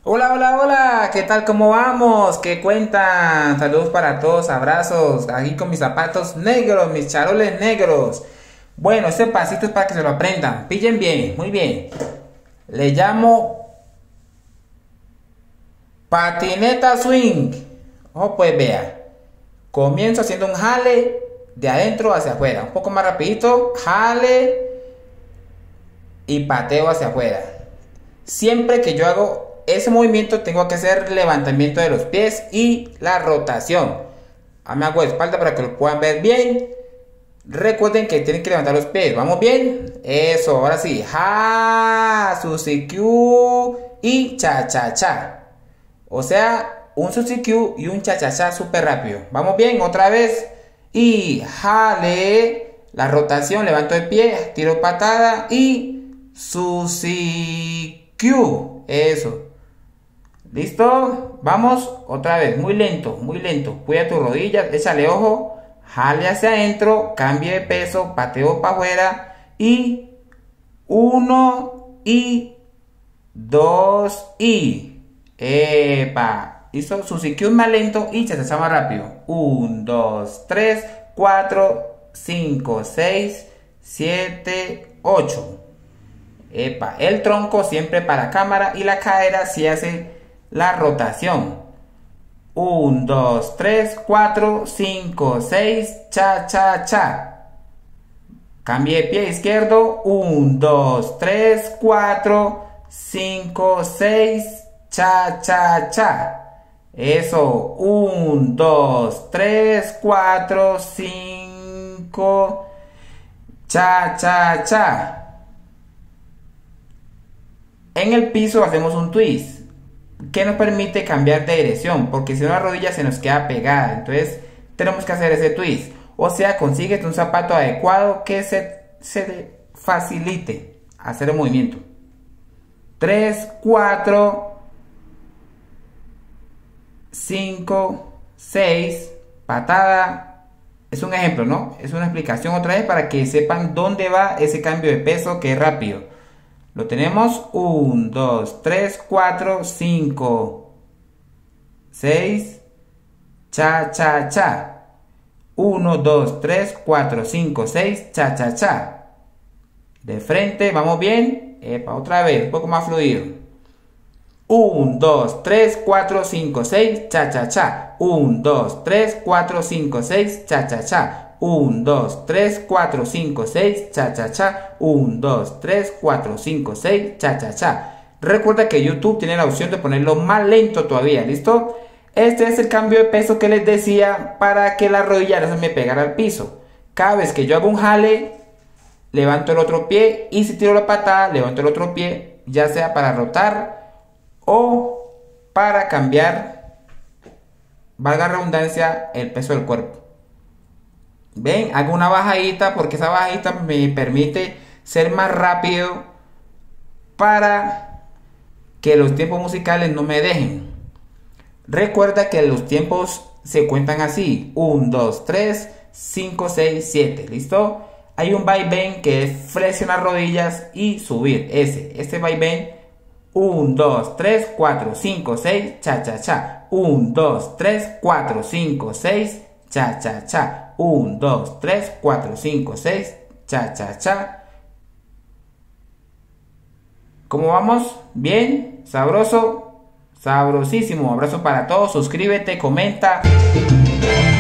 Hola, hola, hola, ¿qué tal? ¿Cómo vamos? ¿Qué cuentan? Saludos para todos, abrazos, aquí con mis zapatos negros, mis charoles negros. Bueno, este pasito es para que se lo aprendan, pillen bien, muy bien. Le llamo patineta swing. Ojo, pues vea, comienzo haciendo un jale de adentro hacia afuera, un poco más rapidito, jale y pateo hacia afuera. Siempre que yo hago ese movimiento tengo que hacer levantamiento de los pies y la rotación. Me hago de espalda para que lo puedan ver bien. Recuerden que tienen que levantar los pies. ¿Vamos bien? Eso, ahora sí. Ja, Susi-Q y cha-cha-cha. O sea, un Susi-Q y un cha-cha-cha súper rápido. ¿Vamos bien? Otra vez. Y jale. La rotación, levanto el pie, tiro patada y Susi-Q. Eso. ¿Listo? Vamos otra vez. Muy lento, muy lento. Cuida tus rodillas, échale ojo. Jale hacia adentro, cambie de peso, pateo para afuera. Y 1 y 2 y. ¡Epa! ¿Listo? Susi-Q más lento y cha-cha-cha más rápido. 1, 2, 3, 4, 5, 6, 7, 8. Epa, el tronco siempre para cámara y la cadera si hace la rotación. 1, 2, 3, 4, 5, 6, cha, cha, cha. Cambie de pie izquierdo. 1, 2, 3, 4, 5, 6, cha, cha, cha. Eso. 1, 2, 3, 4, 5, cha, cha, cha. En el piso hacemos un twist que nos permite cambiar de dirección, porque si no la rodilla se nos queda pegada. Entonces tenemos que hacer ese twist. O sea, consíguete un zapato adecuado que se facilite hacer el movimiento. 3, 4, 5, 6, patada. Es un ejemplo, ¿no? Es una explicación otra vez para que sepan dónde va ese cambio de peso que es rápido. Lo tenemos. 1, 2, 3, 4, 5, 6, cha, cha, cha. 1, 2, 3, 4, 5, 6, cha, cha, cha. De frente, vamos bien. Epa, otra vez, un poco más fluido. 1, 2, 3, 4, 5, 6, cha, cha, cha. 1, 2, 3, 4, 5, 6, cha, cha, cha. 1, 2, 3, 4, 5, 6, cha, cha, cha. 1, 2, 3, 4, 5, 6, cha, cha, cha. Recuerda que YouTube tiene la opción de ponerlo más lento todavía, ¿listo? Este es el cambio de peso que les decía para que la rodilla no se me pegara al piso. Cada vez que yo hago un jale, levanto el otro pie y si tiro la patada, levanto el otro pie, ya sea para rotar o para cambiar, valga la redundancia, el peso del cuerpo. Ven, hago una bajadita porque esa bajadita me permite ser más rápido para que los tiempos musicales no me dejen. Recuerda que los tiempos se cuentan así: 1, 2, 3, 5, 6, 7. ¿Listo? Hay un vaivén que es flexionar rodillas y subir. Este vaivén. 1, 2, 3, 4, 5, 6, cha, cha, cha. 1, 2, 3, 4, 5, 6, cha, cha, cha. 1, 2, 3, 4, 5, 6, cha, cha, cha. ¿Cómo vamos? ¿Bien? ¿Sabroso? Sabrosísimo. Abrazo para todos. Suscríbete, comenta.